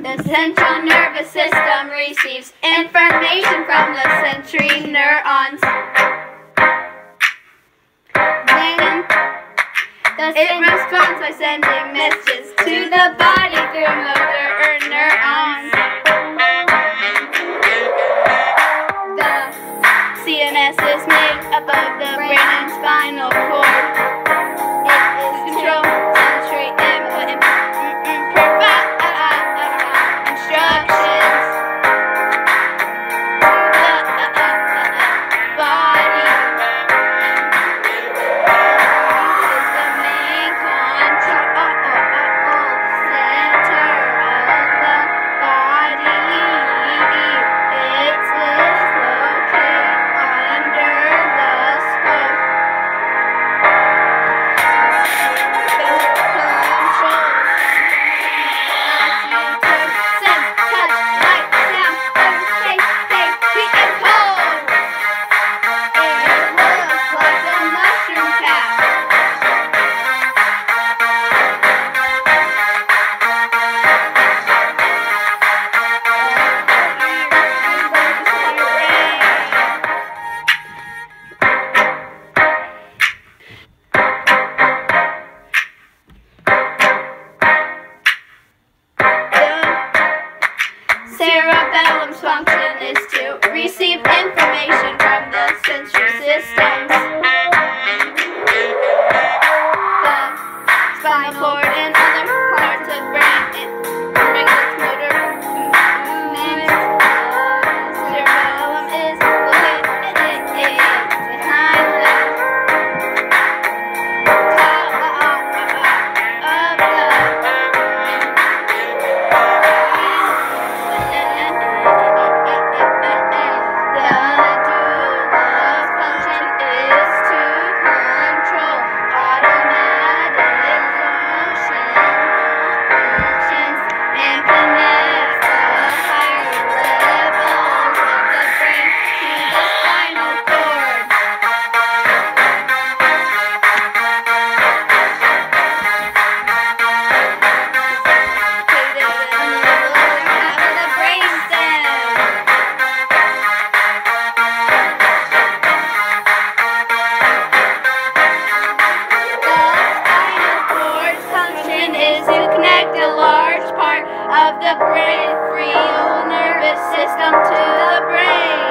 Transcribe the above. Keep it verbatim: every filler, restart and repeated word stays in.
The central nervous system receives information from the sensory neurons. Then it responds by sending messages to the body through motor neurons. The C N S is made up of the brain and spinal cord. It is controlled sensory input and provide instructions. The body is the main control center of the body. It's located under the skull. Cerebellum's function is to receive information from the sensory systems. The spinal cord and other parts of brain it regulates motor movements. Cerebellum is located behind the top of the of the peripheral nervous system to the brain.